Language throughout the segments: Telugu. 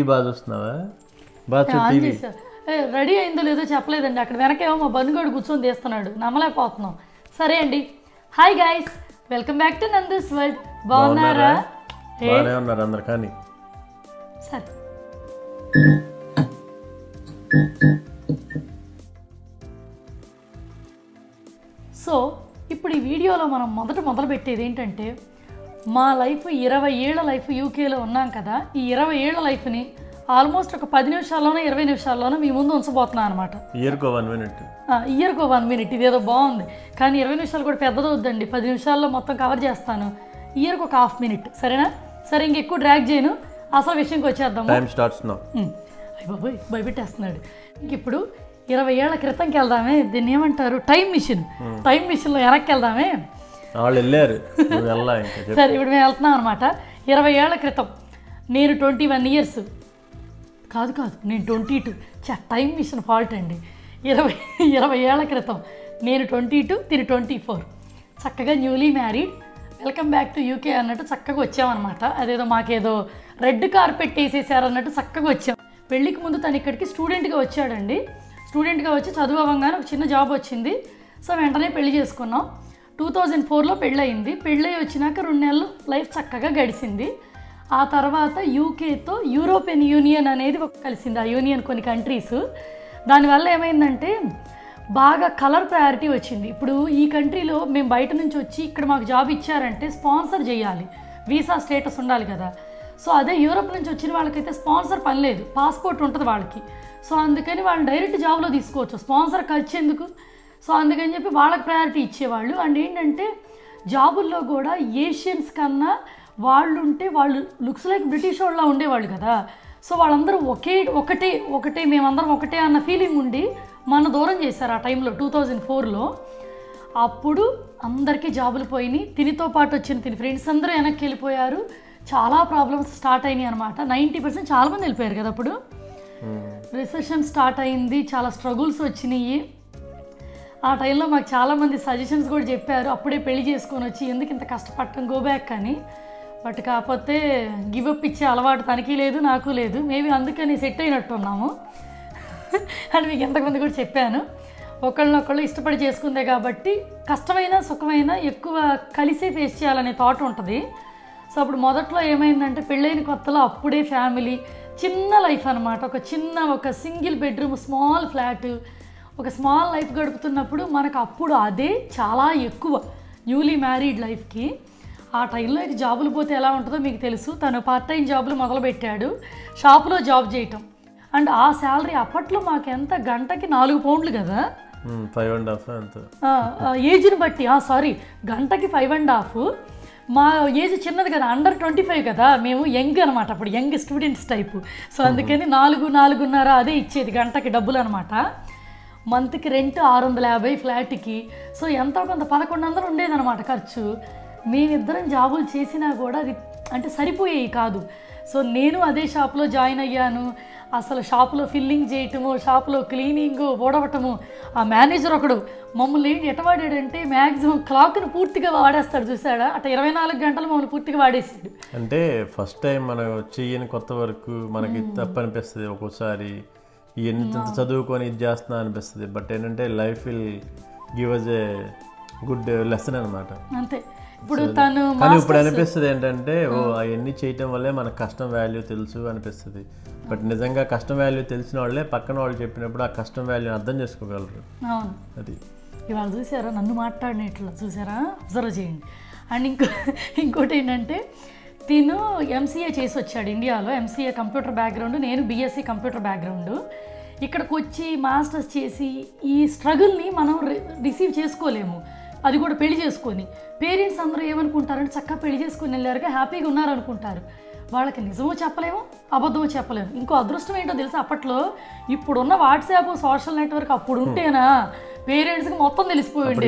టీవీ బాగా చూస్తున్నావా? బాగా టీవీ రెడీ అయిందో లేదో చెప్పలేదండి. అక్కడ వెనకేమో మా బన్నుగాడు కూర్చొని తీస్తున్నాడు, నమ్మలేకపోతున్నాం. సరే అండి, hi guys, welcome back to Nandu's world. బాగున్నారా? బాగానే ఉన్నారు అందరు. కానీ సరే, సో ఇప్పుడు ఈ వీడియోలో మనం మొదలు పెట్టేది ఏంటంటే, మా లైఫ్ 20 ఏళ్ల లైఫ్ యూకేలో ఉన్నాం కదా. ఈ 20 ఏళ్ల లైఫ్ని ఆల్మోస్ట్ ఒక 10 నిమిషాల్లోనో 20 నిమిషాల్లోనో మీ ముందు ఉంచబోతున్నాను అనమాట. ఇయర్కో 1 మినిట్. ఇయర్కో 1 మినిట్, ఇదేదో బాగుంది. కానీ 20 నిమిషాలు కూడా పెద్దదవుద్దండి. 10 నిమిషాల్లో మొత్తం కవర్ చేస్తాను. ఇయర్కి ఒక ½ మినిట్, సరేనా? సరే, ఇంకెక్కువ డ్రాగ్ చేయను, అసలు విషయంకి వచ్చేద్దాము. Time starts now. బాబోయ్, భయపెట్టేస్తున్నాడు. ఇంక ఇప్పుడు 20 ఏళ్ల క్రితంకి వెళ్దామే. దీన్ని ఏమంటారు? Time machine. టైం మిషన్లో వెనక్కి వెళ్దామే. వాళ్ళు వెళ్ళారు. సరే, ఇప్పుడు మేము వెళ్తున్నాం అనమాట. 20 ఏళ్ల క్రితం నేను 21 ఇయర్స్ కాదు, నేను 22. టైం మిషన్ ఫాల్ట్ అండి. 20 ఏళ్ల క్రితం నేను 22, తిని 24. చక్కగా newly married, welcome back to UK అన్నట్టు చక్కగా వచ్చామన్నమాట. అదేదో మాకేదో రెడ్ కార్పెట్ వేసేసారన్నట్టు చక్కగా వచ్చాం. పెళ్ళికి ముందు తను ఇక్కడికి స్టూడెంట్గా వచ్చాడండి. స్టూడెంట్గా వచ్చి చదువు అవ్వగానే ఒక చిన్న జాబ్ వచ్చింది. సో వెంటనే పెళ్లి చేసుకున్నాం. 2004లో పెళ్ళయింది. పెళ్ళయి వచ్చినాక 2 నెలలు లైఫ్ చక్కగా గడిచింది. ఆ తర్వాత యూకేతో యూరోపియన్ యూనియన్ అనేది కలిసింది. ఆ యూనియన్ కొన్ని కంట్రీస్. దానివల్ల ఏమైందంటే బాగా కలర్ ప్రయారిటీ వచ్చింది. ఇప్పుడు ఈ కంట్రీలో మేము బయట నుంచి వచ్చి ఇక్కడ మాకు జాబ్ ఇచ్చారంటే స్పాన్సర్ చేయాలి, వీసా స్టేటస్ ఉండాలి కదా. సో అదే యూరోప్ నుంచి వచ్చిన వాళ్ళకైతే స్పాన్సర్ పని లేదు, పాస్పోర్ట్ ఉంటుంది వాళ్ళకి. సో అందుకని వాళ్ళు డైరెక్ట్ జాబ్లో తీసుకోవచ్చు, స్పాన్సర్ ఖర్చు ఎందుకు. సో అందుకని చెప్పి వాళ్ళకి ప్రయారిటీ ఇచ్చేవాళ్ళు. అండ్ ఏంటంటే జాబుల్లో కూడా ఏషియన్స్ కన్నా వాళ్ళు లుక్స్ లైక్ బ్రిటిష్ వాళ్ళ ఉండేవాళ్ళు కదా. సో వాళ్ళందరూ ఒకటే మేమందరం ఒకటే అన్న ఫీలింగ్ ఉండి మన దూరం చేశారు ఆ టైంలో 2004లో. అప్పుడు అందరికీ జాబులు పోయినాయి. తినితో పాటు వచ్చిన తిని ఫ్రెండ్స్ అందరూ వెనక్కి వెళ్ళిపోయారు. చాలా ప్రాబ్లమ్స్ స్టార్ట్ అయినాయి అనమాట. 90% చాలామంది వెళ్ళిపోయారు కదా. అప్పుడు రిసెషన్ స్టార్ట్ అయింది, చాలా స్ట్రగుల్స్ వచ్చినాయి. ఆ టైంలో మాకు చాలామంది సజెషన్స్ కూడా చెప్పారు, అప్పుడే పెళ్లి చేసుకొని వచ్చి ఎందుకు ఇంత కష్టపడటం, గో బ్యాక్ అని. బట్ కాకపోతే గివప్ ఇచ్చే అలవాటు తనకి లేదు, నాకు లేదు. మేబీ అందుకని సెట్ అయినట్టున్నాము అని మీకు ఎంతమంది కూడా చెప్పాను. ఒకళ్ళనొకళ్ళు ఇష్టపడి చేసుకుందే కాబట్టి కష్టమైన సుఖమైన ఎక్కువ కలిసే ఫేస్ చేయాలనే థాట్ ఉంటుంది. సో అప్పుడు మొదట్లో ఏమైందంటే పెళ్ళైన కొత్తలో అప్పుడే ఫ్యామిలీ, చిన్న లైఫ్ అనమాట. ఒక సింగిల్ బెడ్రూమ్ స్మాల్ ఫ్లాట్, ఒక స్మాల్ లైఫ్ గడుపుతున్నప్పుడు మనకు అప్పుడు అదే చాలా ఎక్కువ న్యూలీ మ్యారీడ్ లైఫ్కి. ఆ టైంలో జాబులు పోతే ఎలా ఉంటుందో మీకు తెలుసు. తను పార్ట్ టైం జాబులు మొదలుపెట్టాడు, షాపులో జాబ్ చేయటం. అండ్ ఆ శాలరీ అప్పట్లో మాకు ఎంత, గంటకి 4 పౌండ్లు కదా, 5.5 ఏజ్ని బట్టి. గంటకి 5.5. మా ఏజ్ చిన్నది కదా, అండర్ 25 కదా, మేము యంగ్ అనమాట, అప్పుడు యంగ్ స్టూడెంట్స్ టైపు. సో అందుకని 4.5 అదే ఇచ్చేది గంటకి డబ్బులు అనమాట. మంత్కి రెంట్ 650 ఫ్లాట్కి. సో ఎంతో కొంత 1100 ఉండేదన్నమాట ఖర్చు. మేమిద్దరం జాబులు చేసినా కూడా అది అంటే సరిపోయేవి కాదు. సో నేను అదే షాప్లో జాయిన్ అయ్యాను. అసలు షాపులో ఫిల్లింగ్ చేయటము, షాపులో క్లీనింగు, ఓడవటము. ఆ మేనేజర్ ఒకడు మమ్మల్ని ఏంటి ఎట వాడాడంటే మ్యాక్సిమం క్లాక్ను పూర్తిగా వాడేస్తాడు, చూసాడా? అట్లా 24 గంటలు మమ్మల్ని పూర్తిగా వాడేసాడు. అంటే ఫస్ట్ టైం మనం చెయ్యని కొత్త వరకు మనకి తప్పు అనిపిస్తుంది ఒక్కోసారి. ఎంత చదువుకొని ఇది చేస్తున్నా అనిపిస్తుంది. బట్ ఏంటంటే life will give us a good lesson అనమాట. అంతే. ఇప్పుడు తను కానీ ఇప్పుడు అనిపిస్తుంది ఏంటంటే అవన్నీ చేయటం వల్లే మనకు కష్టం వాల్యూ తెలుసు అనిపిస్తుంది. బట్ నిజంగా కష్టం వాల్యూ తెలిసిన వాళ్ళే పక్కన వాళ్ళు చెప్పినప్పుడు ఆ కష్టం వాల్యూ అర్థం చేసుకోగలరు. అవును, అది ఇవాళ చూసారా నన్ను మాట్లాడినట్లు, చూసారా? అబ్జర్వ్ చేయండి. అండ్ ఇంకోటి ఏంటంటే తిను ఎంసీఏ చేసి వచ్చాడు ఇండియాలో. ఎంసీఏ కంప్యూటర్ బ్యాక్గ్రౌండ్, నేను బీఎస్సీ కంప్యూటర్ బ్యాక్గ్రౌండ్. ఇక్కడికి వచ్చి మాస్టర్స్ చేసి ఈ స్ట్రగుల్ని మనం రిసీవ్ చేసుకోలేము. అది కూడా పెళ్లి చేసుకొని. పేరెంట్స్ అందరూ ఏమనుకుంటారంటే చక్కగా పెళ్లి చేసుకొని వెళ్ళారుగా, హ్యాపీగా ఉన్నారనుకుంటారు. వాళ్ళకి నిజమో చెప్పలేము, అబద్ధమో చెప్పలేము. ఇంకో అదృష్టం ఏంటో తెలుసా, అప్పట్లో ఇప్పుడున్న వాట్సాప్ సోషల్ నెట్వర్క్ అప్పుడు ఉంటేనా పేరెంట్స్కి మొత్తం తెలిసిపోయింది.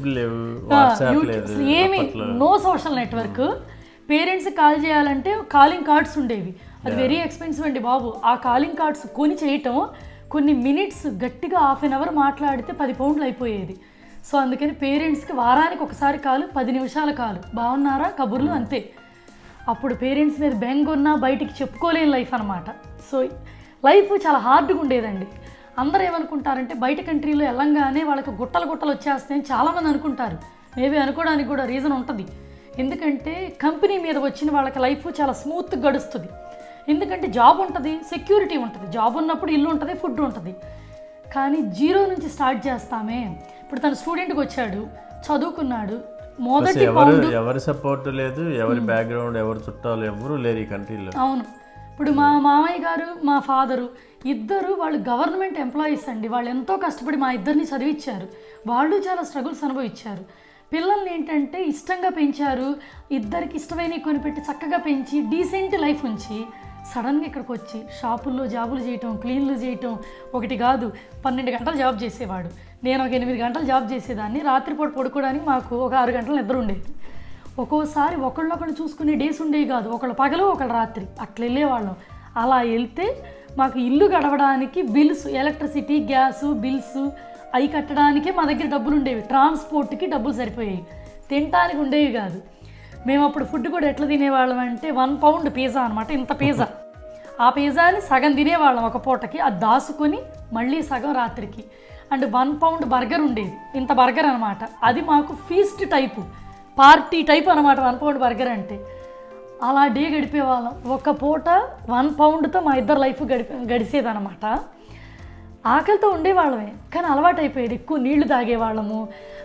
ఏమి నో సోషల్ నెట్వర్క్. పేరెంట్స్కి కాల్ చేయాలంటే కాలింగ్ కార్డ్స్ ఉండేవి. అది వెరీ ఎక్స్పెన్సివ్ అండి బాబు. ఆ కాలింగ్ కార్డ్స్ కొని చేయటం, కొన్ని మినిట్స్ గట్టిగా ½ an hour మాట్లాడితే 10 పౌండ్లు అయిపోయేది. సో అందుకని పేరెంట్స్కి వారానికి ఒకసారి కాలు, 10 నిమిషాల కాలు, బాగున్నారా కబుర్లు, అంతే. అప్పుడు పేరెంట్స్ మీద బెంగ ఉన్నా బయటికి చెప్పుకోలేని లైఫ్ అనమాట. సో లైఫ్ చాలా హార్డ్గా ఉండేదండి. అందరూ ఏమనుకుంటారంటే బయట కంట్రీలో వెళ్ళంగానే వాళ్ళకి గుట్టలు వచ్చేస్తాయని చాలామంది అనుకుంటారు. మేబీ అనుకోవడానికి కూడా రీజన్ ఉంటుంది. ఎందుకంటే కంపెనీ మీద వచ్చిన వాళ్ళకి లైఫ్ చాలా స్మూత్గా గడుస్తుంది. ఎందుకంటే జాబ్ ఉంటుంది, సెక్యూరిటీ ఉంటుంది. జాబ్ ఉన్నప్పుడు ఇల్లు ఉంటుంది, ఫుడ్ ఉంటుంది. కానీ జీరో నుంచి స్టార్ట్ చేస్తామే. ఇప్పుడు తన స్టూడెంట్కి వచ్చాడు, చదువుకున్నాడు, మొదటి ఎవరి సపోర్ట్ లేదు, ఎవరి బ్యాక్గ్రౌండ్, ఎవరి చుట్టాలు ఎవరు లేరు ఈ కంట్రీలో. అవును. ఇప్పుడు మా మామయ్య గారు, మా ఫాదరు ఇద్దరు వాళ్ళు గవర్నమెంట్ ఎంప్లాయీస్ అండి. వాళ్ళు ఎంతో కష్టపడి మా ఇద్దరిని చదివించారు. వాళ్ళు చాలా స్ట్రగుల్స్ అనుభవించారు. పిల్లల్ని ఏంటంటే ఇష్టంగా పెంచారు, ఇద్దరికి ఇష్టమైన కొనిపెట్టి చక్కగా పెంచి డీసెంట్ లైఫ్ ఉంచి సడన్గా ఇక్కడికి వచ్చి షాపుల్లో జాబులు చేయటం, క్లీన్లు చేయటం. ఒకటి కాదు, 12 గంటలు జాబ్ చేసేవాడు. నేను ఒక 8 గంటలు జాబ్ చేసేదాన్ని. రాత్రిపూట పడుకోవడానికి మాకు ఒక 6 గంటలు నిద్ర ఉండేది. ఒక్కోసారి ఒకళ్ళొకళ్ళు చూసుకునే డేస్ ఉండేవి కాదు. ఒకళ్ళు పగలు, ఒకళ్ళు రాత్రి అట్లా వెళ్ళేవాళ్ళం. అలా వెళ్తే మాకు ఇల్లు గడవడానికి బిల్స్, ఎలక్ట్రిసిటీ, గ్యాసు బిల్స్ అవి కట్టడానికే మా దగ్గర డబ్బులు ఉండేవి. ట్రాన్స్పోర్ట్కి డబ్బులు సరిపోయేవి, తినడానికి ఉండేవి కాదు. మేము అప్పుడు ఫుడ్ కూడా ఎట్లా తినేవాళ్ళం అంటే 1 పౌండ్ పిజ్జా అనమాట, ఇంత పిజ్జా. ఆ పిజ్జాని సగం తినేవాళ్ళం ఒక పూటకి, అది దాసుకొని మళ్ళీ సగం రాత్రికి. అండ్ 1 పౌండ్ బర్గర్ ఉండేది, ఇంత బర్గర్ అనమాట. అది మాకు ఫీస్ట్ టైపు, పార్టీ టైప్ అనమాట 1 పౌండ్ బర్గర్ అంటే. అలా డే గడిపేవాళ్ళం. ఒక పూట 1 పౌండ్తో మా ఇద్దరు లైఫ్ గడిచేదనమాట. ఆకలితో ఉండేవాళ్ళమే, కానీ అలవాటు అయిపోయేది. ఎక్కువ నీళ్లు తాగేవాళ్ళము.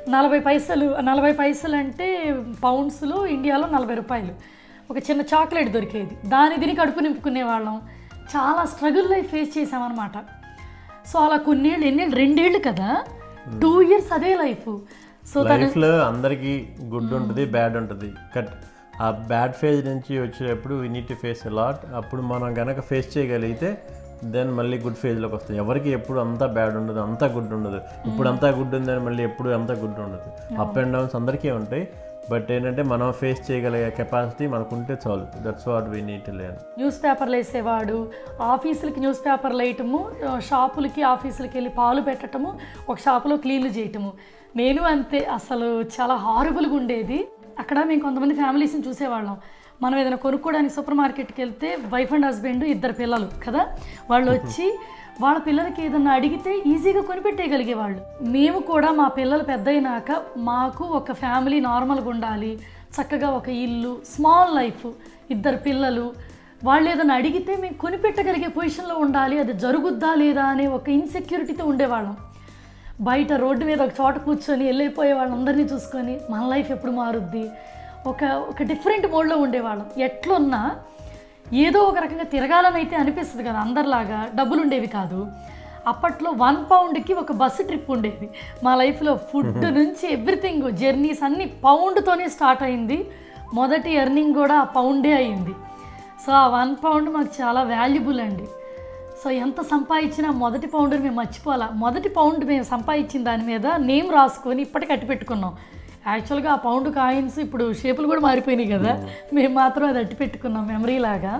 40 పైసలు అంటే పౌండ్స్లో ఇండియాలో 40 రూపాయలు. ఒక చిన్న చాక్లెట్ దొరికేది, దాని తిని కడుపు నింపుకునేవాళ్ళం. చాలా స్ట్రగుల్ లైఫ్ ఫేస్ చేసామన్నమాట. సో అలా కొన్నేళ్ళు, 2 ఏళ్ళు కదా, 2 ఇయర్స్ అదే లైఫ్. సో లైఫ్లో అందరికీ గుడ్ ఉంటుంది, బ్యాడ్ ఉంటుంది. ఆ బ్యాడ్ ఫేజ్ నుంచి వచ్చేటప్పుడు we need to face a lot. అప్పుడు మనం కనుక ఫేస్ చేయగలిగితే దెన్ మళ్ళీ గుడ్ ఫేజ్లోకి వస్తాయి. ఎవరికి ఎప్పుడు అంతా బ్యాడ్ ఉండదు, అంతా గుడ్ ఉండదు. ఇప్పుడు అంతా గుడ్ ఉందని మళ్ళీ ఎప్పుడు అంతా గుడ్ ఉండదు. అప్ అండ్ డౌన్స్ అందరికీ ఉంటాయి. బట్ ఏంటంటే మనం ఫేస్ చేయగలిగే కెపాసిటీ మనకు ఉంటే చాలు. That's what we need to learn. News పేపర్లు వేసేవాడు, ఆఫీసులకి న్యూస్ పేపర్లు వేయటము, షాపులకి ఆఫీసులకి వెళ్ళి పాలు పెట్టడము, ఒక షాపులో క్లీన్లు చేయటము. నేను అంతే. అసలు చాలా హారబుల్గా ఉండేది. అక్కడ మేము కొంతమంది ఫ్యామిలీస్ని చూసేవాళ్ళం. మనం ఏదైనా కొనుక్కోవడానికి సూపర్ మార్కెట్కి వెళ్తే వైఫ్ అండ్ హస్బెండ్, 2 పిల్లలు కదా, వాళ్ళు వచ్చి వాళ్ళ పిల్లలకి ఏదన్నా అడిగితే ఈజీగా కొనిపెట్టేయగలిగేవాళ్ళు. మేము కూడా మా పిల్లలు పెద్ద అయినాక మాకు ఒక ఫ్యామిలీ నార్మల్గా ఉండాలి, చక్కగా ఒక ఇల్లు, స్మాల్ లైఫ్, 2 పిల్లలు, వాళ్ళు ఏదైనా అడిగితే మేము కొనిపెట్టగలిగే పొజిషన్లో ఉండాలి. అది జరుగుద్దా లేదా అనే ఒక ఇన్సెక్యూరిటీతో ఉండేవాళ్ళం. బయట రోడ్డు మీద ఒక చోట కూర్చొని వెళ్ళిపోయే వాళ్ళందరినీ చూసుకొని మన లైఫ్ ఎప్పుడు మారుద్ది, ఒక డిఫరెంట్ మోడ్లో ఉండేవాళ్ళం. ఎట్లున్నా ఏదో ఒక రకంగా తిరగాలని అయితే అనిపిస్తుంది కదా, అందరిలాగా డబ్బులు ఉండేవి కాదు. అప్పట్లో 1 పౌండ్కి ఒక బస్సు ట్రిప్ ఉండేది. మా లైఫ్లో ఫుడ్ నుంచి ఎవ్రీథింగ్, జర్నీస్ అన్నీ పౌండ్తోనే స్టార్ట్ అయింది. మొదటి ఎర్నింగ్ కూడా ఆ పౌండే అయింది. సో ఆ 1 పౌండ్ మాకు చాలా వాల్యుబుల్ అండి. సో ఎంత సంపాదించినా మొదటి పౌండ్ని మేము మర్చిపోవాలా. మొదటి పౌండ్ మేము సంపాదించిన దాని మీద నేమ్ రాసుకొని ఇప్పటికి అట్టి పెట్టుకున్నాం. యాక్చువల్గా ఆ పౌండ్ కాయిన్స్ ఇప్పుడు షేపులు కూడా మారిపోయినాయి కదా, మేము మాత్రం అది అట్టి పెట్టుకున్నాం మెమరీ లాగా.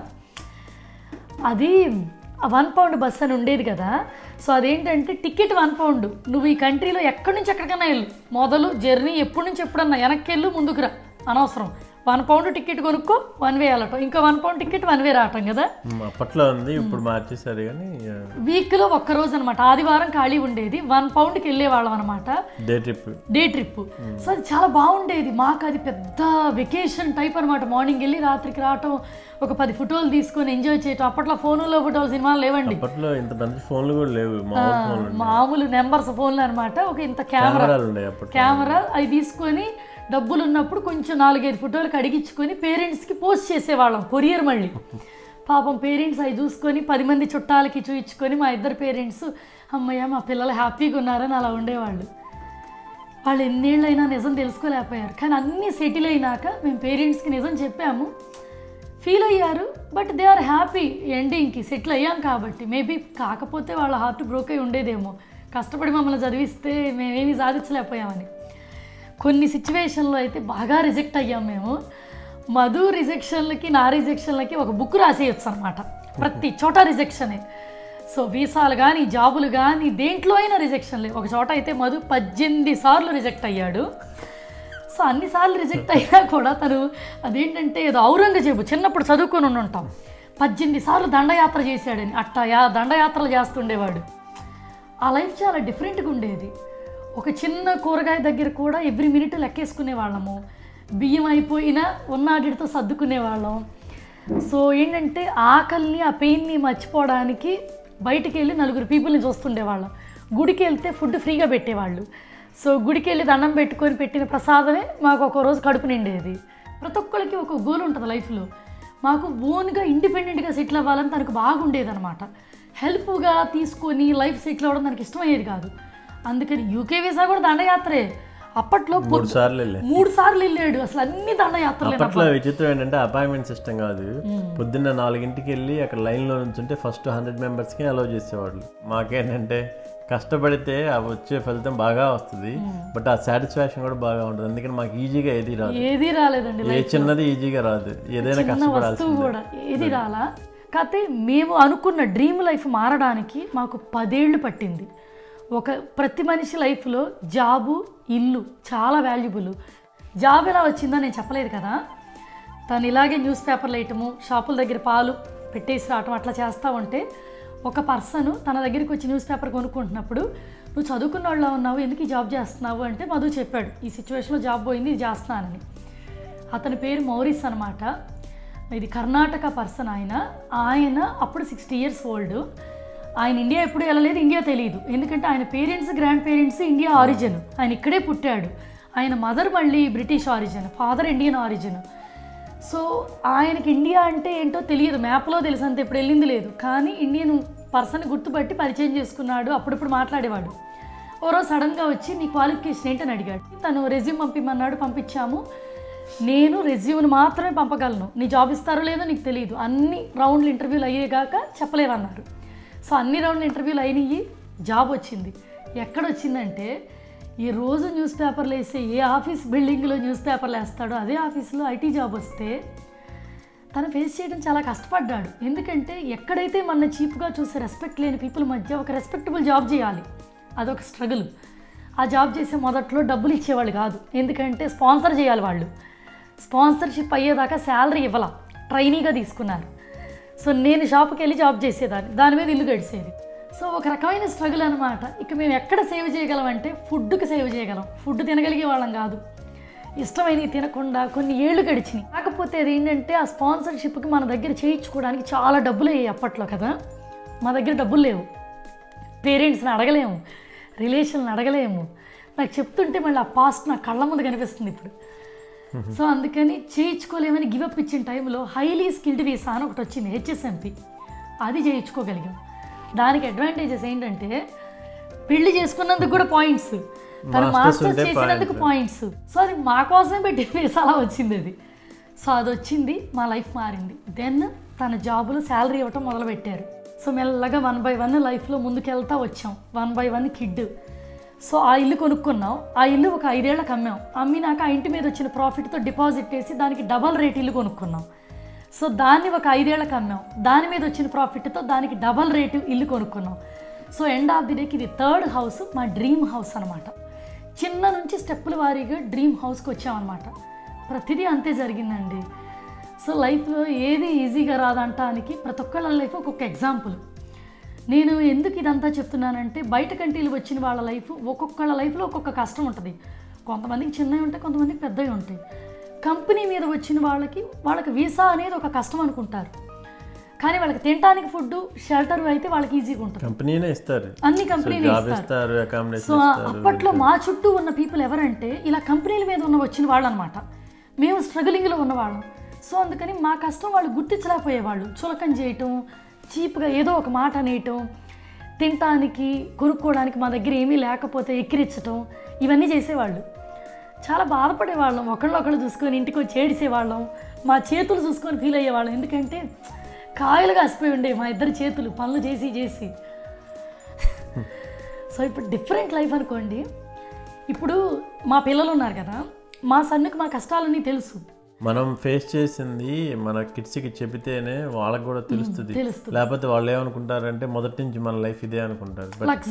అది 1 పౌండ్ బస్ అని ఉండేది కదా. సో అదేంటంటే టికెట్ 1 పౌండ్. నువ్వు ఈ కంట్రీలో ఎక్కడి నుంచి ఎక్కడికైనా వెళ్ళు, మొదలు జర్నీ ఎప్పటి నుంచి ఎప్పుడన్నా వెనక్కి వెళ్ళు, ముందుకు రా, అనవసరం. 1 పౌండ్ టికెట్ కొనుక్కో, 1 వే వెళ్ళటం, ఇంకా 1 పౌండ్ టికెట్ 1 వే రావటం కదా. అప్పట్లో ఉంది, ఇప్పుడు మార్చేసారు. కానీ వీక్లో ఒక్కరోజు అనమాట, ఆదివారం ఖాళీ ఉండేది. 1 పౌండ్కి వెళ్ళేవాళ్ళం అనమాట, డే ట్రిప్. సో అది చాలా బాగుండేది మాకు. అది పెద్ద వెకేషన్ టైప్ అనమాట. మార్నింగ్ వెళ్ళి రాత్రికి రావటం, ఒక 10 ఫోటోలు తీసుకొని ఎంజాయ్ చేయటం. అప్పట్లో ఫోన్లో ఫోటోలు, సినిమాలు లేవండి. అప్పట్లో ఇంత మంచి ఫోన్లు కూడా లేవు, మామూలు నెంబర్స్ ఫోన్లు అనమాట. ఒక ఇంత కెమెరా అవి తీసుకొని డబ్బులు ఉన్నప్పుడు కొంచెం 4-5 ఫోటోలకు అడిగించుకొని పేరెంట్స్కి పోస్ట్ చేసేవాళ్ళం, కొరియర్. మళ్ళీ పాపం పేరెంట్స్ అవి చూసుకొని 10 మంది చుట్టాలకి చూయించుకొని మా 2 పేరెంట్స్ అమ్మయ్య మా పిల్లలు హ్యాపీగా ఉన్నారని అలా ఉండేవాళ్ళు. వాళ్ళు ఎన్నేళ్ళైనా నిజం తెలుసుకోలేకపోయారు. కానీ అన్నీ సెటిల్ అయినాక మేము పేరెంట్స్కి నిజం చెప్పాము, ఫీల్ అయ్యారు. But they are happy. ఎండింగ్కి సెటిల్ అయ్యాం కాబట్టి. మేబీ కాకపోతే వాళ్ళ హార్ట్ బ్రోక్ అయి ఉండేదేమో, కష్టపడి మమ్మల్ని చదివిస్తే మేమేమీ సాధించలేకపోయామని. కొన్ని సిచ్యువేషన్లో అయితే బాగా రిజెక్ట్ అయ్యాం మేము. మధు రిజెక్షన్లకి, నా రిజెక్షన్లకి ఒక బుక్ రాసేయచ్చు అనమాట. ప్రతి చోట రిజెక్షనే. సో వీసాలు కానీ, జాబులు కానీ, దేంట్లో అయినా రిజెక్షన్లే. ఒక చోట అయితే మధు 18 సార్లు రిజెక్ట్ అయ్యాడు. సో అన్నిసార్లు రిజెక్ట్ అయినా కూడా తను అదేంటంటే ఏదో ఔరంగజేబు చిన్నప్పుడు చదువుకొని ఉంటాం 18 సార్లు దండయాత్ర చేశాడని అట్టా దండయాత్రలు చేస్తుండేవాడు. ఆ లైఫ్ చాలా డిఫరెంట్గా ఉండేది. ఒక చిన్న కూరగాయ దగ్గర కూడా ఎవ్రీ మినిట్ లెక్కేసుకునే వాళ్ళము, బియ్యం అయిపోయినా ఉన్నాడితో సర్దుకునేవాళ్ళం. సో ఏంటంటే ఆకలిని ఆ పెయిన్ని మర్చిపోవడానికి బయటికి వెళ్ళి 4 పీపుల్ని చూస్తుండేవాళ్ళం. గుడికి వెళ్తే ఫుడ్ ఫ్రీగా పెట్టేవాళ్ళు. సో గుడికి వెళ్ళి దండం పెట్టుకొని పెట్టిన ప్రసాదమే మాకు ఒక రోజు కడుపు నిండేది. ప్రతి ఒక్కరికి ఒక గోల్ ఉంటుంది లైఫ్లో. మాకు ఓన్గా ఇండిపెండెంట్గా సెటిల్ అవ్వాలని తనకు బాగుండేది అనమాట. హెల్ప్గా తీసుకొని లైఫ్ సెటిల్ అవ్వడం తనకి ఇష్టమయ్యేది కాదు. అందుకని యూకే వీసా కూడా దండయాత్రే. అప్పట్లో 3 సార్లు వెళ్ళాడు. అసలు అన్ని దండయాత్రలు. అప్పట్లో విచిత్రం ఏంటంటే అపాయింట్మెంట్ సిస్టమ్ కాదు. పొద్దున్న 4కి వెళ్ళి అక్కడ లైన్లో నుంచుంటే ఫస్ట్ 100 మెంబర్స్కి అలౌ చేసేవాళ్ళు. మాకేంటంటే కష్టపడితే వచ్చే ఫలితం బాగా వస్తుంది, బట్ ఆ సాటిస్ఫాక్షన్ కూడా బాగా ఉంటుంది. అందుకని మాకు ఈజీగా ఏది రాలేదండి. ఏ చిన్నది ఈజీగా రాదు, ఏదైనా కష్టపడాల్సి కూడా ఏది రాలా. కాకపోతే మేము అనుకున్న డ్రీమ్ లైఫ్ మారడానికి మాకు 10 ఏళ్ళు పట్టింది. ప్రతి మనిషి లైఫ్లో జాబు, ఇల్లు చాలా వాల్యుబుల్. జాబ్ ఎలా వచ్చిందో నేను చెప్పలేదు కదా. తను ఇలాగే న్యూస్ పేపర్లు వేయటము, షాపుల దగ్గర పాలు పెట్టేసి రావటం అట్లా చేస్తూ ఉంటే ఒక పర్సన్ తన దగ్గరికి వచ్చి న్యూస్ పేపర్ కొనుక్కుంటున్నప్పుడు, నువ్వు చదువుకున్న వాళ్ళ ఉన్నావు, ఎందుకు ఈ జాబ్ చేస్తున్నావు అంటే మధు చెప్పాడు, ఈ సిచ్యువేషన్లో జాబ్ పోయింది, ఇది చేస్తున్నానని. అతని పేరు మౌరిస్ అనమాట. ఇది కర్ణాటక పర్సన్. ఆయన అప్పుడు 60 ఇయర్స్ ఓల్డ్. ఆయన ఇండియా ఎప్పుడు వెళ్ళలేదు, ఇండియా తెలియదు. ఎందుకంటే ఆయన parents, grand parents India origin. ఆయన ఇక్కడే పుట్టాడు. ఆయన మదర్ మళ్ళీ British origin, father Indian origin. So ఆయనకి ఇండియా అంటే ఏంటో తెలియదు, మ్యాప్లో తెలుసు అంతే, ఇప్పుడు వెళ్ళింది లేదు. కానీ ఇండియన్ పర్సన్ గుర్తుపట్టి పరిచయం చేసుకున్నాడు. అప్పుడప్పుడు మాట్లాడేవాడు. ఓ రోజు సడన్గా వచ్చి నీ క్వాలిఫికేషన్ ఏంటని అడిగాడు. తను రెజ్యూమ్ పంపిమన్నాడు, పంపించాము. నేను రెజ్యూమ్ని మాత్రమే పంపగలను, నీ జాబ్ ఇస్తారో లేదో నీకు తెలియదు, అన్ని రౌండ్లు ఇంటర్వ్యూలు అయ్యేగాక చెప్పలేవన్నారు. సో అన్ని రౌండ్లు ఇంటర్వ్యూలు అయినాయి, జాబ్ వచ్చింది. ఎక్కడొచ్చిందంటే ఈ రోజు న్యూస్ పేపర్లు వేసే ఏ ఆఫీస్ బిల్డింగ్లో న్యూస్ పేపర్లు వేస్తాడో అదే ఆఫీస్లో ఐటీ జాబ్ వస్తే తను ఫేస్ చేయడం చాలా కష్టపడ్డాడు. ఎందుకంటే ఎక్కడైతే మన చీప్గా చూసే రెస్పెక్ట్ లేని పీపుల్ మధ్య ఒక రెస్పెక్టబుల్ జాబ్ చేయాలి, అదొక స్ట్రగుల్. ఆ జాబ్ చేసే మొదట్లో డబ్బులు ఇచ్చేవాళ్ళు కాదు, ఎందుకంటే స్పాన్సర్ చేయాలి వాళ్ళు. స్పాన్సర్షిప్ అయ్యేదాకా శాలరీ ఇవ్వాల, ట్రైనీగా తీసుకున్నారు. సో నేను షాప్కి వెళ్ళి జాబ్ చేసేదాన్ని, దాని మీద ఇల్లు గడిచేది. సో ఒక రకమైన స్ట్రగుల్ అనమాట. ఇక మేము ఎక్కడ సేవ్ చేయగలం అంటే ఫుడ్కి సేవ్ చేయగలం. ఫుడ్ తినగలిగే వాళ్ళం కాదు, ఇష్టమైనవి తినకుండా కొన్ని ఏళ్ళు గడిచినాయి. కాకపోతే అది ఏంటంటే ఆ స్పాన్సర్షిప్కి మన దగ్గర చేయించుకోవడానికి చాలా డబ్బులు అయ్యాయి అప్పట్లో కదా. మా దగ్గర డబ్బులు లేవు, పేరెంట్స్ని అడగలేము, రిలేషన్ని అడగలేము. నాకు చెప్తుంటే మళ్ళీ ఆ పాస్ట్ నా కళ్ళ ముందు కనిపిస్తుంది ఇప్పుడు. సో అందుకని చేయించుకోలేమని గివప్ ఇచ్చిన టైంలో హైలీ స్కిల్డ్ వీసా అని ఒకటి వచ్చింది, HSMP. అది చేయించుకోగలిగాం. దానికి అడ్వాంటేజెస్ ఏంటంటే పెళ్లి చేసుకున్నందుకు కూడా పాయింట్స్, తను మాస్టర్స్ చేసినందుకు పాయింట్స్. సో అది మా కోసమే పెట్టి వీసా అలా వచ్చింది అది. సో అది వచ్చింది, మా లైఫ్ మారింది. దెన్ తన జాబులో శాలరీ ఇవ్వటం మొదలుపెట్టారు. సో మెల్లగా 1 by 1 లైఫ్లో ముందుకెళ్తా వచ్చాం. 1 by 1 కిడ్. సో ఆ ఇల్లు కొనుక్కున్నాం. ఆ ఇల్లు ఒక 5 ఏళ్ళకి అమ్మాం. అమ్మినాక ఆ ఇంటి మీద వచ్చిన ప్రాఫిట్తో డిపాజిట్ చేసి దానికి డబల్ రేట్ ఇల్లు కొనుక్కున్నాం. సో దాన్ని ఒక 5 ఏళ్ళకి అమ్మాం. దాని మీద వచ్చిన ప్రాఫిట్తో దానికి డబల్ రేటు ఇల్లు కొనుక్కున్నాం. సో ఎండ్ ఆఫ్ ది డేకి ఇది 3rd హౌస్, మా డ్రీమ్ హౌస్ అనమాట. చిన్న నుంచి స్టెప్పుల వారీగా డ్రీమ్ హౌస్కి వచ్చామన్నమాట. ప్రతిదీ అంతే జరిగిందండి. సో లైఫ్లో ఏది ఈజీగా రాదంటానికి ప్రతి ఒక్కళ్ళ లైఫ్ ఒక్కొక్క ఎగ్జాంపుల్. నేను ఎందుకు ఇదంతా చెప్తున్నానంటే బయట కంట్రీలు వచ్చిన వాళ్ళ లైఫ్, ఒక్కొక్కళ్ళ లైఫ్లో ఒక్కొక్క కష్టం ఉంటుంది. కొంతమందికి చిన్నవి ఉంటాయి, కొంతమందికి పెద్దవి ఉంటాయి. కంపెనీ మీద వచ్చిన వాళ్ళకి వీసా అనేది ఒక కష్టం అనుకుంటారు, కానీ వాళ్ళకి తినడానికి ఫుడ్, షెల్టర్ అయితే వాళ్ళకి ఈజీగా ఉంటుంది. కంపెనీనే ఇస్తారు, అన్ని కంపెనీలు ఇస్తారు. సో అప్పట్లో మా చుట్టూ ఉన్న పీపుల్ ఎవరంటే ఇలా కంపెనీల మీద వచ్చిన వాళ్ళు అనమాట. మేము స్ట్రగులింగ్లో ఉన్నవాళ్ళం. సో అందుకని మా కష్టం వాళ్ళు గుర్తించలేకపోయేవాళ్ళు. చులకం చేయటం, చీప్గా ఏదో ఒక మాట అనేయటం, తినటానికి కొనుక్కోవడానికి మా దగ్గర ఏమీ లేకపోతే ఎక్కిరించటం, ఇవన్నీ చేసేవాళ్ళు. చాలా బాధపడేవాళ్ళం. ఒకళ్ళు చూసుకొని ఇంటికి వచ్చి ఏడిసేవాళ్ళం. మా చేతులు చూసుకొని ఫీల్ అయ్యేవాళ్ళం. ఎందుకంటే కాయలుగా అసిపోయి ఉండే మా ఇద్దరు చేతులు పనులు చేసి. సో ఇప్పుడు డిఫరెంట్ లైఫ్ అనుకోండి. ఇప్పుడు మా పిల్లలు ఉన్నారు కదా, మా సన్నుకి మా కష్టాలన్నీ తెలుసు. మనం ఫేస్ చేసింది మన కిడ్స్కి చెబితేనే వాళ్ళకి కూడా తెలుస్తుంది. లేకపోతే వాళ్ళు ఏమనుకుంటారంటే మొదటి నుంచి మన లైఫ్ ఇదే అనుకుంటారు.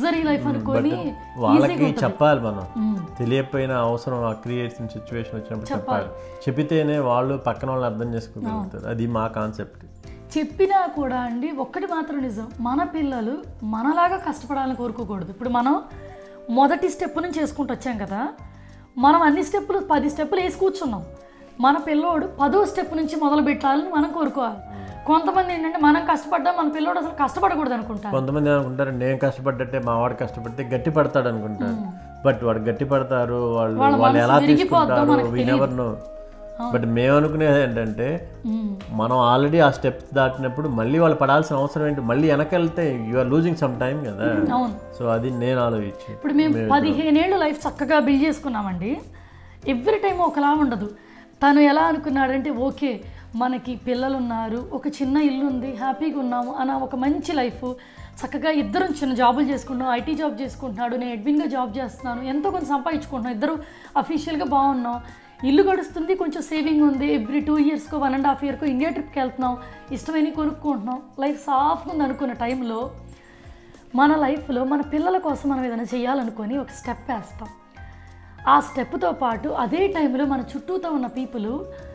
వాళ్ళకి చెప్పాలి, మనం తెలియకపోయినా అవసరం ఆ క్రియేషన్ సిచ్యువేషన్ వచ్చినప్పుడు చెప్పాలి. చెప్పితేనే వాళ్ళు పక్కన వాళ్ళని అర్థం చేసుకోగలుగుతారు. అది మా కాన్సెప్ట్. చెప్పినా కూడా అండి ఒక్కటి మాత్రం నిజం, మన పిల్లలు మనలాగా కష్టపడాలని కోరుకోకూడదు. ఇప్పుడు మనం మొదటి స్టెప్ నుంచి చేసుకుంటూ వచ్చాం కదా, మనం అన్ని స్టెప్పులు 10 స్టెప్పులు వేసి కూర్చున్నాం. మన పిల్లోడు 10వ స్టెప్ నుంచి మొదలు పెట్టాలని మనం కోరుకోవాలి. కొంతమంది ఏంటంటే మనం కష్టపడ్డా మన పిల్లోడు అసలు కష్టపడకూడదు అనుకుంటారు. కొంతమంది అనుకుంటారు నేను కష్టపడ్డట్టే మా వాడు కష్టపడితే గట్టి పడతాడు అనుకుంటారు. బట్ వాడు గట్టి పడతారు, వాళ్ళు ఎలా తీసుకుంటారు వీ నెవర్ నో. బట్ మేము అనుకునేది ఏంటంటే మనం ఆల్రెడీ ఆ స్టెప్స్ దాటినప్పుడు మళ్ళీ వాళ్ళు పడాల్సిన అవసరం ఏంటి, మళ్ళీ వెనకెళ్తే you are losing some time కదా. సో అది నేను ఆలోచించి ఇప్పుడు మేము 15 ఏళ్ళు లైఫ్ చక్కగా బిల్డ్ చేసుకున్నామండి. ఎవ్రీ టైం ఒకలా ఉండదు. తను ఎలా అనుకున్నాడంటే ఓకే మనకి పిల్లలు ఉన్నారు, ఒక చిన్న ఇల్లు ఉంది, హ్యాపీగా ఉన్నాము అన్న ఒక మంచి లైఫ్, చక్కగా ఇద్దరం చిన్న జాబులు చేసుకుంటున్నాం. ఐటీ జాబ్ చేసుకుంటున్నాడు, నేను అడ్మిన్గా జాబ్ చేస్తున్నాను, ఎంతో కొంత సంపాదించుకుంటున్నాం, ఇద్దరు అఫీషియల్గా బాగున్నాం, ఇల్లు గడుస్తుంది, కొంచెం సేవింగ్ ఉంది, ఎవ్రీ 2 ఇయర్స్కో 1.5 ఇయర్కో ఇండియా ట్రిప్కి వెళ్తున్నాం, ఇష్టమైన కొనుక్కుంటున్నాం, లైఫ్ సాఫ్గా ఉంది అనుకున్న టైంలో మన లైఫ్లో మన పిల్లల కోసం మనం ఏదైనా చేయాలనుకొని ఒక స్టెప్ వేస్తాం. ఆ స్టెప్తో పాటు అదే టైంలో మన చుట్టూతో ఉన్న పీపుల్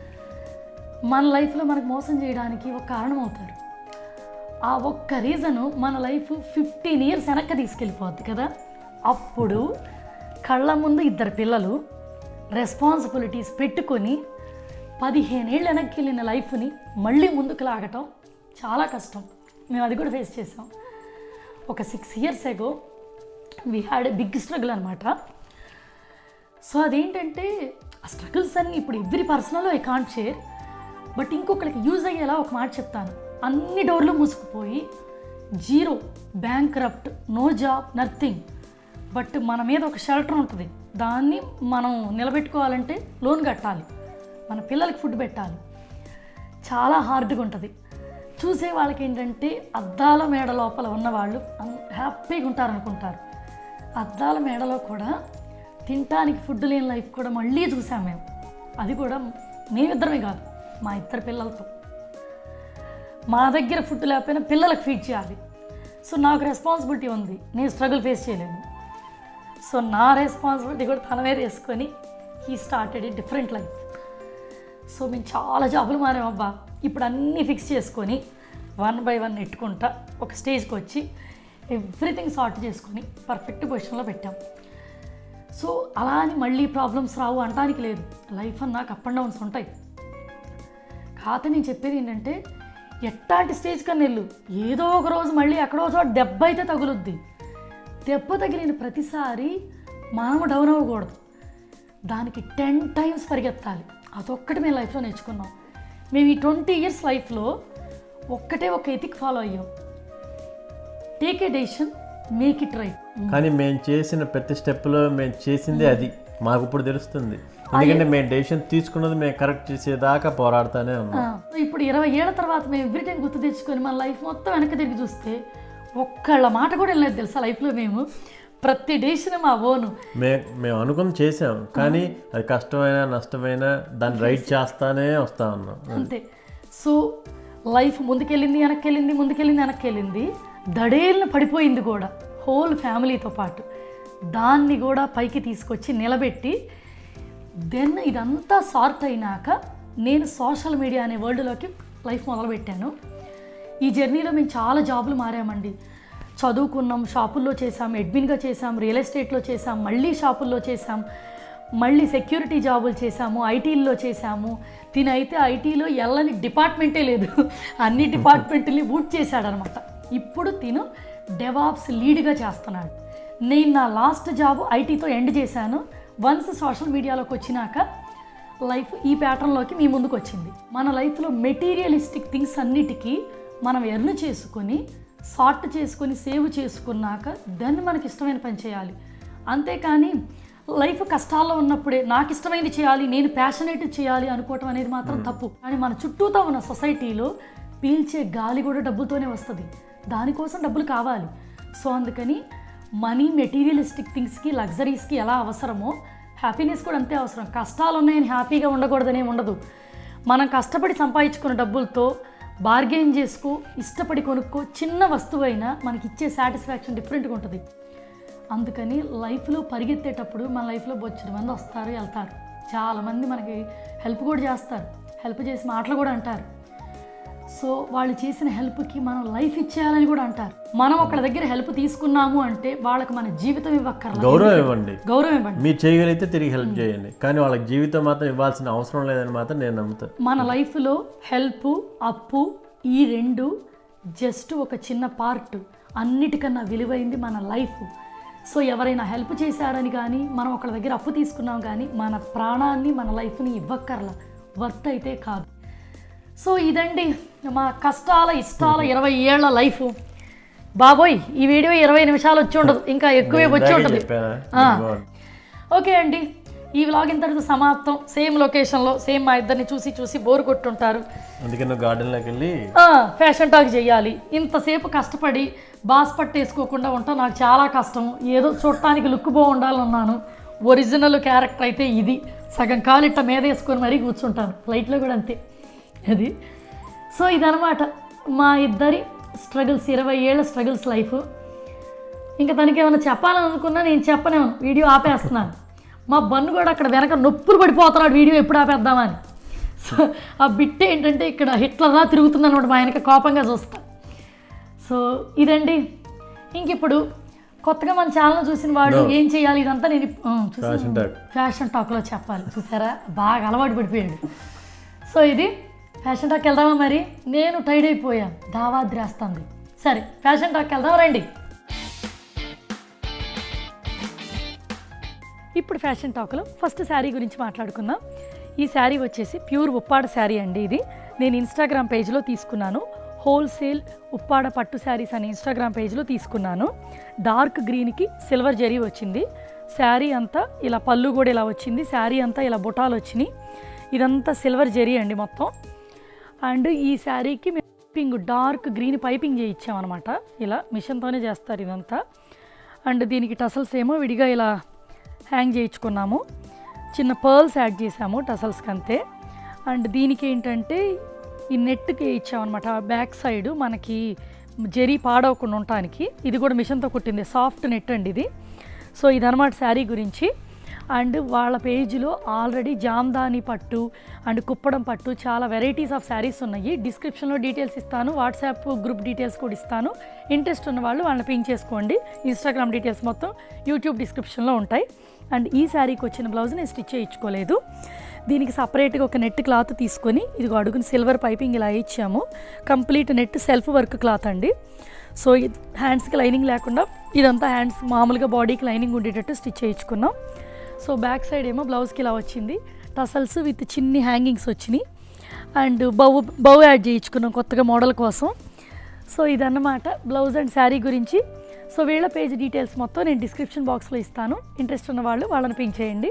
మన లైఫ్లో మనకు మోసం చేయడానికి ఒక కారణం అవుతారు. ఆ ఒక్క రీజను మన లైఫ్ 15 ఇయర్స్ వెనక్కి తీసుకెళ్ళిపోద్ది కదా. అప్పుడు కళ్ళ ముందు 2 పిల్లలు రెస్పాన్సిబిలిటీస్ పెట్టుకొని 15 ఏళ్ళు వెనక్కి వెళ్ళిన లైఫ్ని మళ్ళీ ముందుకు లాగటం చాలా కష్టం. మేము అది కూడా ఫేస్ చేసాం. ఒక 6 years ago we had a big struggle అనమాట. సో అదేంటంటే ఆ స్ట్రగుల్స్ అన్నీ ఇప్పుడు every personal I can't share, but ఇంకొకరికి యూజ్ అయ్యేలా ఒక మాట చెప్తాను. అన్ని డోర్లు మూసుకుపోయి zero, bankrupt, no job, nothing. But మన మీద ఒక షెల్టర్ ఉంటుంది, దాన్ని మనం నిలబెట్టుకోవాలంటే లోన్ కట్టాలి, మన పిల్లలకి ఫుడ్ పెట్టాలి, చాలా హార్డ్గా ఉంటుంది. చూసే వాళ్ళకి ఏంటంటే అద్దాల మేడ లోపల ఉన్నవాళ్ళు హ్యాపీగా ఉంటారనుకుంటారు. అద్దాల మేడలో కూడా తినటానికి ఫుడ్ లేని లైఫ్ కూడా మళ్ళీ చూసాం మేము. అది కూడా మేమిద్దరమే కాదు, మా 2 పిల్లలతో. మా దగ్గర ఫుడ్ లేకపోయినా పిల్లలకు ఫీడ్ చేయాలి. సో నాకు రెస్పాన్సిబిలిటీ ఉంది, నేను స్ట్రగుల్ ఫేస్ చేయలేను. సో నా రెస్పాన్సిబిలిటీ కూడా తన మీద వేసుకొని he started a different life. So మేము చాలా జాబులు మారామబ్బా. ఇప్పుడు అన్నీ ఫిక్స్ చేసుకొని 1 by 1 నెట్టుకుంటా ఒక స్టేజ్కి వచ్చి ఎవ్రీథింగ్ సార్ట్ చేసుకొని పర్ఫెక్ట్ పొజిషన్లో పెట్టాం. సో అలా అని మళ్ళీ ప్రాబ్లమ్స్ రావు అనడానికి లేదు. లైఫ్ అన్నాక అప్ అండ్ డౌన్స్ ఉంటాయి. కాకపోతే నేను చెప్పేది ఏంటంటే ఎట్టాంటి స్టేజ్ కన్నా వెళ్ళు, ఏదో ఒక రోజు మళ్ళీ ఎక్కడో చోట దెబ్బ అయితే తగులుద్ది. దెబ్బ తగిలిన ప్రతిసారి మనం డౌన్ అవ్వకూడదు, దానికి 10 times పరిగెత్తాలి. అదొక్కటి మేము లైఫ్లో నేర్చుకున్నాం. మేము ఈ 20 ఇయర్స్ లైఫ్లో ఒక్కటే ఒక ఎథిక్ ఫాలో అయ్యాం, take a decision, make it right. కానీ మేము చేసిన ప్రతి స్టెప్లో మేము చేసిందే అది మాకు ఇప్పుడు తెలుస్తుంది. ఎందుకంటే మేము డెసిషన్ తీసుకున్నది మేము కరెక్ట్ చేసేదాకా పోరాడుతూనే ఉన్నాం. ఇప్పుడు 20 ఏళ్ల తర్వాత మేము ఎవ్రీ టైం గుర్తు తెచ్చుకొని మన లైఫ్ మొత్తం వెనక్కి తిరిగి చూస్తే ఒక్కళ్ళ మాట కూడా వెళ్ళలేదు తెలుసా. లైఫ్లో మేము ప్రతి డెసిషన్ మా ఓను మేము అనుకుని చేసాం, కానీ అది కష్టమైనా నష్టమైనా దాన్ని రైట్ చేస్తానే వస్తా ఉన్నాం అంతే. సో లైఫ్ ముందుకెళ్ళింది వెనక్కెళ్ళింది, ముందుకెళ్ళింది వెనక్కెళ్ళింది, దడేళ్ళని పడిపోయింది కూడా హోల్ ఫ్యామిలీతో పాటు. దాన్ని కూడా పైకి తీసుకొచ్చి నిలబెట్టి దెన్ ఇదంతా సార్ట్ అయినాక నేను సోషల్ మీడియా అనే వరల్డ్లోకి లైఫ్ మొదలుపెట్టాను. ఈ జర్నీలో మేము చాలా జాబులు మారామండి. చదువుకున్నాం, షాపుల్లో చేసాం, అడ్మిన్గా చేసాం, రియల్ ఎస్టేట్లో చేసాం, మళ్ళీ షాపుల్లో చేసాం, మళ్ళీ సెక్యూరిటీ జాబులు చేసాము, ఐటీల్లో చేసాము. తినైతే ఐటీలో వెళ్ళని డిపార్ట్మెంటే లేదు, అన్ని డిపార్ట్మెంట్ని బూట్ చేశాడనమాట. ఇప్పుడు తిను డెవాప్స్ లీడ్గా చేస్తున్నాడు. నేను నా లాస్ట్ జాబ్ ఐటీతో ఎండ్ చేశాను. వన్స్ సోషల్ మీడియాలోకి వచ్చినాక లైఫ్ ఈ ప్యాటర్న్లోకి మీ ముందుకు వచ్చింది. మన లైఫ్లో మెటీరియలిస్టిక్ థింగ్స్ అన్నిటికీ మనం ఎర్న్ చేసుకొని సార్ట్ చేసుకొని సేవ్ చేసుకున్నాక దాన్ని మనకి ఇష్టమైన పని చేయాలి. అంతేకాని లైఫ్ కష్టాల్లో ఉన్నప్పుడే నాకు ఇష్టమైనది చేయాలి, నేను ప్యాషనేట్ చేయాలి అనుకోవటం అనేది మాత్రం తప్పు. కానీ మన చుట్టూతో ఉన్న సొసైటీలో పీల్చే గాలి కూడా డబ్బులతోనే వస్తుంది, దానికోసం డబ్బులు కావాలి. సో అందుకని మనీ, మెటీరియలిస్టిక్ థింగ్స్కి, లగ్జరీస్కి ఎలా అవసరమో హ్యాపీనెస్ కూడా అంతే అవసరం. కష్టాలు ఉన్నాయని హ్యాపీగా ఉండకూడదనే ఉండదు. మనం కష్టపడి సంపాదించుకున్న డబ్బులతో బార్గెయిన్ చేసుకో, ఇష్టపడి కొనుక్కో, చిన్న వస్తువు అయినా మనకి ఇచ్చే సాటిస్ఫాక్షన్ డిఫరెంట్గా ఉంటుంది. అందుకని లైఫ్లో పరిగెత్తేటప్పుడు మన లైఫ్లో బొచ్చడు మంది వస్తారు వెళ్తారు, చాలామంది మనకి హెల్ప్ కూడా చేస్తారు, హెల్ప్ చేసి మాటలు కూడా అంటారు. సో వాళ్ళు చేసిన హెల్ప్కి మనం లైఫ్ ఇచ్చేయాలని కూడా అంటారు. మనం ఒకళ్ళ దగ్గర హెల్ప్ తీసుకున్నాము అంటే వాళ్ళకి మన జీవితం ఇవ్వక్కర్లేదు, గౌరవం ఇవ్వండి. మీరు చేయగలిగితే తిరిగి హెల్ప్ చేయండి, కానీ వాళ్ళకి జీవితం మాత్రం ఇవ్వాల్సిన అవసరం లేదని మాత్రం నేను నమ్ముతాను. మన లైఫ్లో హెల్ప్, అప్పు ఈ రెండు జస్ట్ ఒక చిన్న పార్ట్, అన్నిటికన్నా విలువైంది మన లైఫ్. సో ఎవరైనా హెల్ప్ చేశారని కానీ మనం ఒకళ్ళ దగ్గర అప్పు తీసుకున్నాం కానీ మన ప్రాణాన్ని మన లైఫ్ని ఇవ్వక్కర్లా, వర్త్ అయితే కాదు. సో ఇదండి మా కష్టాల ఇష్టాల 20 ఏళ్ల లైఫ్. బాబోయ్ ఈ వీడియో 20 నిమిషాలు వచ్చి ఉండదు, ఇంకా ఎక్కువే వచ్చి ఉంటుంది. ఓకే అండి, ఈ వ్లాగ్ ఇంతటితో సమాప్తం. సేమ్ లొకేషన్లో సేమ్ మా ఇద్దరిని చూసి చూసి బోర్ కొట్టుంటారు, అందుకని గార్డెన్లోకి వెళ్ళి ఫ్యాషన్ టాక్ చేయాలి. ఇంతసేపు కష్టపడి బాస్ పట్టేసుకోకుండా ఉంటాం, నాకు చాలా కష్టం. ఏదో చూడటానికి లుక్ బాగుండాలన్నాను, ఒరిజినల్ క్యారెక్టర్ అయితే ఇది. సగం కాలిట్ట మీద వేసుకొని మరీ కూర్చుంటాను, ఫ్లైట్లో కూడా అంతే అది. సో ఇదనమాట మా ఇద్దరి స్ట్రగుల్స్, 20 ఏళ్ళ స్ట్రగుల్స్ లైఫ్. ఇంకా తనకి ఏమైనా చెప్పాలనుకున్నా నేను చెప్పనే వీడియో ఆపేస్తున్నాను. మా బన్ను కూడా అక్కడ వెనక నొప్పులు పడిపోతున్నాడు వీడియో ఎప్పుడు ఆపేద్దామని. సో ఆ బిట్ ఏంటంటే ఇక్కడ హిట్లర్లా తిరుగుతుంది అనమాట, మా వెనక కోపంగా చూస్తా. సో ఇదండి, ఇంక ఇప్పుడు కొత్తగా మన ఛానల్ చూసిన వాడు ఏం చేయాలి, ఇదంతా నేను ఫ్యాషన్ టాక్లో చెప్పాలి. చూసారా బాగా అలవాటు పడిపోయాడు. సో ఇది ఫ్యాషన్ టాక్ వెళ్దామా? మరి నేను టైడ్ అయిపోయాను, దావాద్రేస్తుంది. సరే ఫ్యాషన్ టాక్ వెళ్దాం రండి. ఇప్పుడు ఫ్యాషన్ టాక్లో ఫస్ట్ శారీ గురించి మాట్లాడుకుందాం. ఈ శారీ వచ్చేసి ప్యూర్ ఉప్పాడ శారీ అండి. ఇది నేను ఇన్స్టాగ్రామ్ పేజ్లో తీసుకున్నాను, హోల్సేల్ ఉప్పాడ పట్టు శారీస్ అని ఇన్స్టాగ్రామ్ పేజ్లో తీసుకున్నాను. డార్క్ గ్రీన్కి సిల్వర్ జరీ వచ్చింది. శారీ అంతా ఇలా పళ్ళు కూడా ఇలా వచ్చింది, శారీ అంతా ఇలా బుటాలు వచ్చినాయి. ఇదంతా సిల్వర్ జరీ అండి మొత్తం. అండ్ ఈ శారీకి పైపింగ్ డార్క్ గ్రీన్ పైపింగ్ చేయించామన్నమాట, ఇలా మిషన్తోనే చేస్తారు ఇదంతా. అండ్ దీనికి టసల్స్ ఏమో విడిగా ఇలా హ్యాంగ్ చేయించుకున్నాము, చిన్న పర్ల్స్ యాడ్ చేసాము టసల్స్కి అంతే. అండ్ దీనికి ఏంటంటే ఈ నెట్కి ఇచ్చామన్నమాట, బ్యాక్ సైడ్ మనకి జరీ పాడవకుండా ఉండటానికి. ఇది కూడా మిషన్తో కుట్టింది, సాఫ్ట్ నెట్ అండి ఇది. సో ఇదన్నమాట శారీ గురించి. అండ్ వాళ్ళ పేజ్లో ఆల్రెడీ జామ్దాని పట్టు అండ్ కుప్పడం పట్టు చాలా వెరైటీస్ ఆఫ్ శారీస్ ఉన్నాయి. డిస్క్రిప్షన్లో డీటెయిల్స్ ఇస్తాను, వాట్సాప్ గ్రూప్ డీటెయిల్స్ కూడా ఇస్తాను. ఇంట్రెస్ట్ ఉన్న వాళ్ళు వాళ్ళని పింక్ చేసుకోండి. ఇన్స్టాగ్రామ్ డీటెయిల్స్ మొత్తం యూట్యూబ్ డిస్క్రిప్షన్లో ఉంటాయి. అండ్ ఈ శారీకి వచ్చిన బ్లౌజ్ నేను స్టిచ్ చేయించుకోలేదు, దీనికి సపరేట్గా ఒక నెట్ క్లాత్ తీసుకొని ఇదిగో అడుగుని సిల్వర్ పైపింగ్ ఇలా ఇచ్చాము. Complete net self work cloth అండి. సో హ్యాండ్స్కి లైనింగ్ లేకుండా ఇదంతా హ్యాండ్స్ మామూలుగా బాడీకి లైనింగ్ ఉండేటట్టు స్టిచ్ చేయించుకున్నాం. సో బ్యాక్ సైడ్ ఏమో బ్లౌజ్కి ఇలా వచ్చింది, టసల్స్ విత్ చిన్ని హ్యాంగింగ్స్ వచ్చినాయి. అండ్ బౌ యాడ్ చేయించుకున్నాం కొత్తగా మోడల్ కోసం. సో ఇదన్నమాట బ్లౌజ్ అండ్ శారీ గురించి. సో వీళ్ళ పేజ్ డీటెయిల్స్ మొత్తం నేను డిస్క్రిప్షన్ బాక్స్లో ఇస్తాను, ఇంట్రెస్ట్ ఉన్న వాళ్ళు వాళ్ళని పింక్ చేయండి.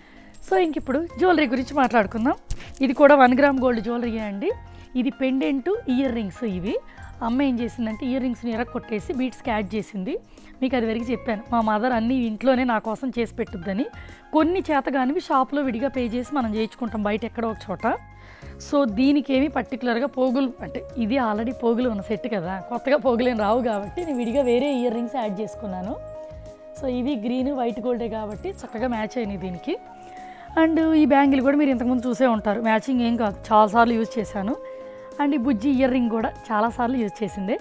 సో ఇంక ఇప్పుడు జ్యువెలరీ గురించి మాట్లాడుకుందాం. ఇది కూడా 1 గ్రామ్ గోల్డ్ జ్యువెలరీ అండి. ఇది పెండెంట్ ఇయర్ రింగ్స్. ఇవి అమ్మ ఏం చేసిందంటే ఇయర్ రింగ్స్ని ఎరగొట్టేసి బీట్స్కి యాడ్ చేసింది. మీకు అది వరకు చెప్పాను, మా మదర్ అన్నీ ఇంట్లోనే నా కోసం చేసి పెట్టుద్దని. కొన్ని చేతగానివి షాప్లో విడిగా పే చేసి మనం చేయించుకుంటాం బయట ఎక్కడో ఒక చోట. సో దీనికి ఏమి పర్టికులర్గా పోగులు అంటే ఇది ఆల్రెడీ పోగులు ఉన్న సెట్ కదా, కొత్తగా పోగులేం రావు కాబట్టి నేను విడిగా వేరే ఇయర్ రింగ్స్ యాడ్ చేసుకున్నాను. సో ఇవి గ్రీన్ వైట్ గోల్డే కాబట్టి చక్కగా మ్యాచ్ అయినాయి దీనికి. అండ్ ఈ బ్యాంగిల్ కూడా మీరు ఇంతకుముందు చూసే ఉంటారు, మ్యాచింగ్ ఏం కాదు, చాలాసార్లు యూజ్ చేశాను. అండ్ ఈ బుజ్జి ఇయర్ రింగ్ కూడా చాలాసార్లు యూజ్ చేసిందే.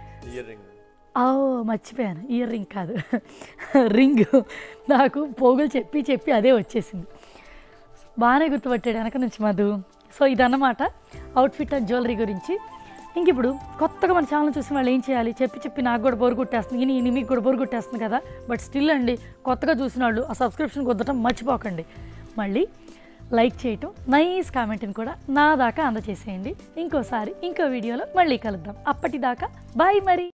మర్చిపోయాను, ఇయర్ రింగ్ కాదు రింగ్. నాకు పోగులు చెప్పి అదే వచ్చేసింది. బాగానే గుర్తుపట్టాడు వెనక నుంచి మధు. సో ఇదన్నమాట అవుట్ఫిట్ అండ్ జ్యువెలరీ గురించి. ఇంక ఇప్పుడు కొత్తగా మన ఛానల్ చూసిన వాళ్ళు ఏం చేయాలి, చెప్పి నాకు కూడా బోరు కొట్టేస్తుంది, ఇని మీకు కూడా బోరు కొట్టేస్తుంది కదా. బట్ స్టిల్ అండి, కొత్తగా చూసిన వాళ్ళు ఆ సబ్స్క్రిప్షన్ కుదరటం మర్చిపోకండి. మళ్ళీ లైక్ చేయటం, నైస్ కామెంట్ని కూడా నా దాకా అందచేసేయండి. ఇంకోసారి ఇంకో వీడియోలో మళ్ళీ కలుద్దాం. అప్పటిదాకా బాయ్ మరి.